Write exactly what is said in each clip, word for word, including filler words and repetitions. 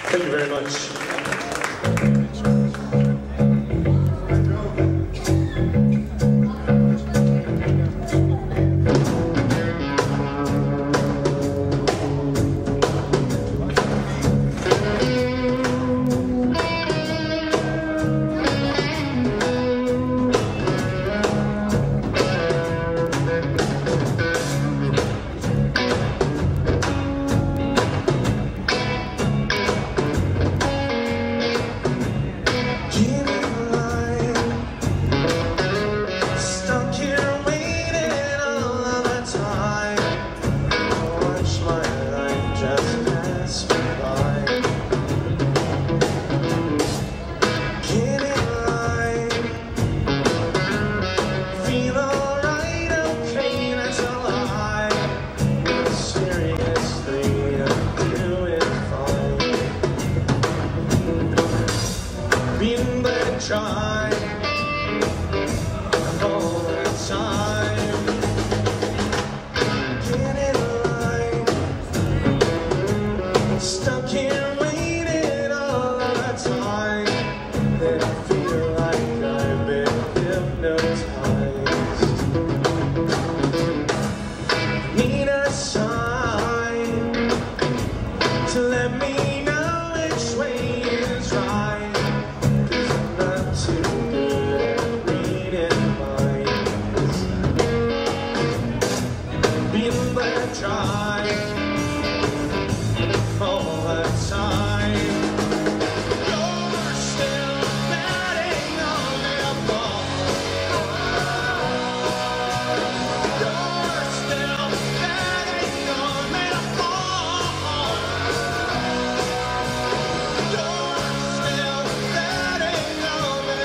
Thank you very much. Try all the time, get in line, stuck here waiting all the time. Then I feel like I've been hypnotized. Need a sign to let me know which way is right. Too good at reading minds. Been there, tried all the time. You're still betting on the ball. You're still betting on the ball. You're still betting on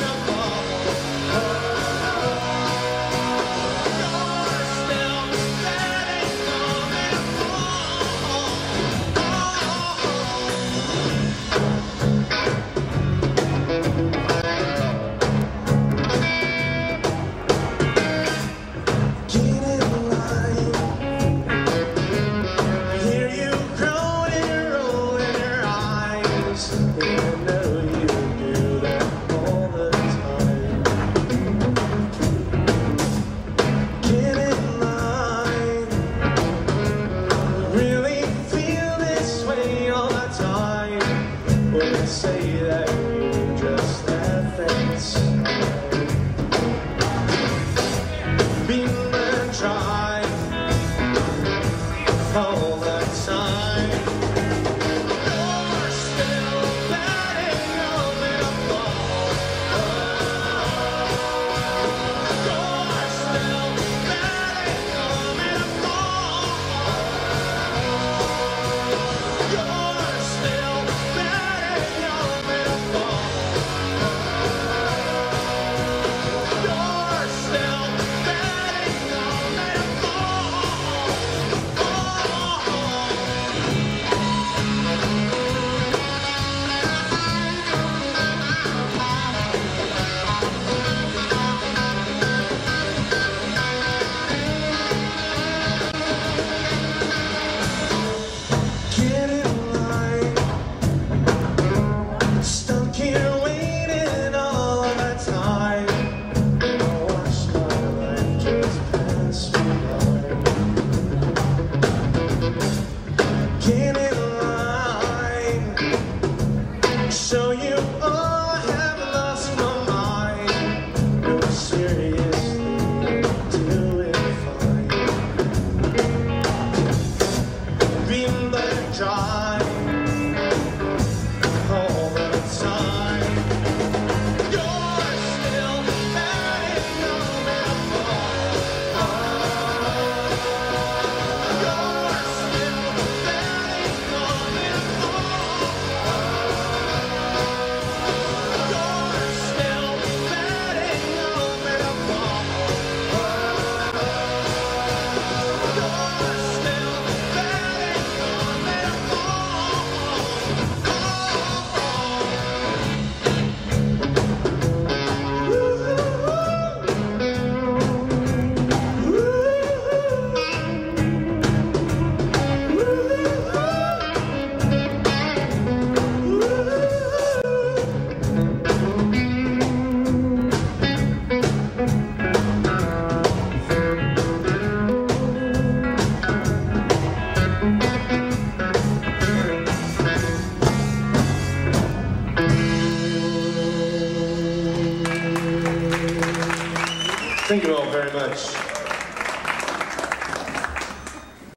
say that you just have things. Been and tried all the time. You're still betting on the ball. You're still betting on the ball. You're still betting on the ball. You're still betting on the get in line, stuck here waiting all the time. I watch my life just pass me by. Get in line, show you all I have lost my mind. No, seriously, doing fine. Been there, tried all the time. You're still betting on the ball. You're still betting on the ball. You're still betting on the ball. You're still betting on the ball. Thank you all very much.